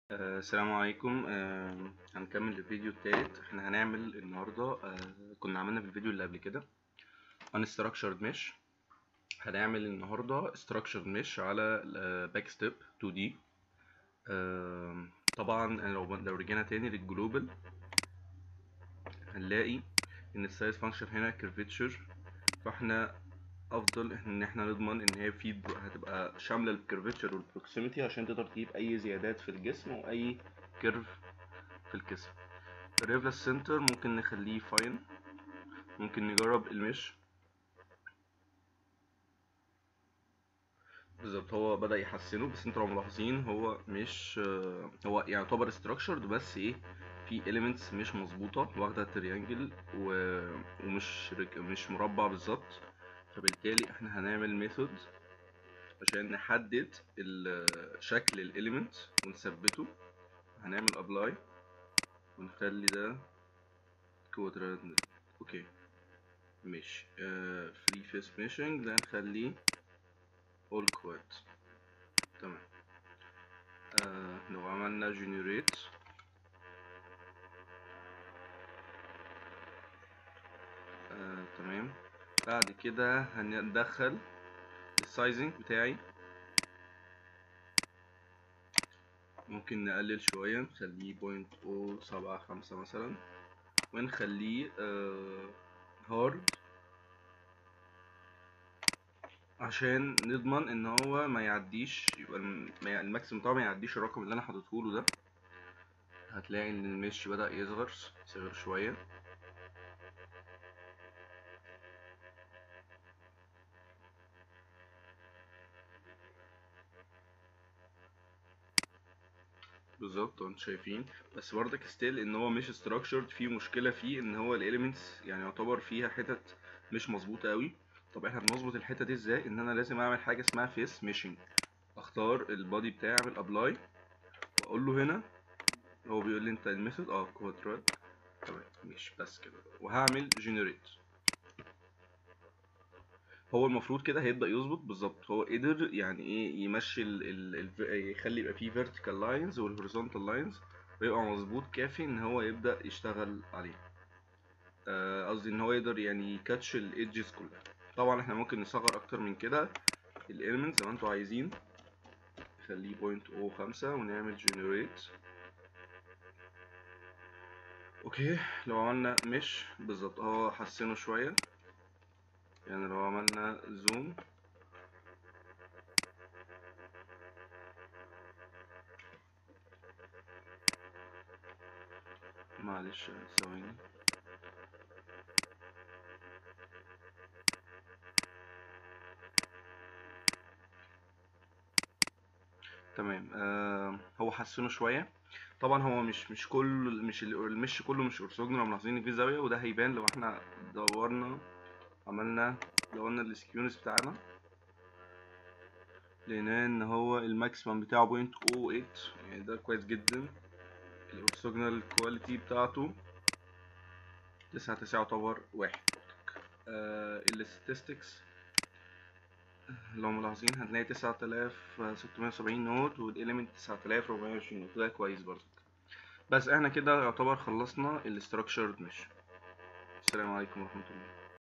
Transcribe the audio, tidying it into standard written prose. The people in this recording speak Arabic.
السلام عليكم. هنكمل الفيديو التالت. احنا هنعمل النهاردة كنا عملنا في الفيديو اللي قبل كده unstructured mesh. هنعمل النهاردة structured mesh على backstep 2D. طبعا لو رجعنا تاني للجلوبال هنلاقي ان السايز فانكشن هنا curvature، فاحنا افضل ان احنا نضمن ان هي هتبقى شامله الكيرفتشر والبروكسيميتي عشان تقدر تجيب اي زيادات في الجسم واي كيرف في الجسم. الريفلس سنتر ممكن نخليه فاين، ممكن نجرب المش. بالظبط هو بدأ يحسنه، بس انتوا لو ملاحظين هو مش هو يعتبر structured، بس ايه، في elements مش مظبوطة واخدة تريانجل مش مربع بالظبط. فبالتالي احنا هنعمل method عشان نحدد شكل الاليمنت ونثبته. هنعمل apply ونخلي ده كوادرات. اوكي ماشي. free face meshing ده نخليه all quad. تمام. لو عملنا generate تمام. بعد كده هندخل السايزنج بتاعي، ممكن نقلل شوية نخليه 0.075 مثلا، ونخليه هارد عشان نضمن ان هو ما يعديش، يبقى الماكسيمم بتاعه ما يعديش الرقم اللي انا حاططهوله ده. هتلاقي ان المش بدأ يصغر شوية. بالظبط انتوا شايفين، بس برضك ستيل ان هو مش structured، في مشكلة فيه ان هو الاليمنتس يعني يعتبر فيها حتت مش مظبوطة قوي. طب احنا بنظبط الحتة دي ازاي؟ ان انا لازم اعمل حاجة اسمها فيس ميشنج. اختار البادي بتاعي، اعمل ابلاي واقول له هنا، هو بيقول لي انت الميثود كوادرات. تمام مش بس كده، وهعمل جنريت. هو المفروض كده هيبدأ يظبط. بالظبط هو قدر يعني ايه يمشي يخلي يبقى فيه vertical lines وال horizontal lines ويبقى مظبوط كافي ان هو يبدأ يشتغل عليه. قصدي ان هو يقدر يعني يكاتش الايدجز كلها. طبعا احنا ممكن نصغر اكتر من كده الاليمنت زي ما انتوا عايزين، نخليه 0.05 ونعمل generate. اوكي لو عملنا مش بالظبط هو حسنه شوية، يعني لو عملنا زوم معلش ثواني. تمام. هو حسنه شوية. طبعا هو مش كل المش كله مش اورثوجونال، ملاحظين ان في زاوية، وده هيبان لو احنا دورنا عملنا دورنا السكيونس بتاعنا، لقينا ان هو الماكسيمم بتاعه 0.08، يعني ده كويس جدا. الاورثوجونال كواليتي بتاعته 9.9 يعتبر واحد. الستاتستكس لو ملاحظين هتلاقي 9670 نوت، والإليمنت 9420 نوت، ده كويس برضه. بس احنا كده يعتبر خلصنا الاستراكشرد مش. السلام عليكم ورحمة الله.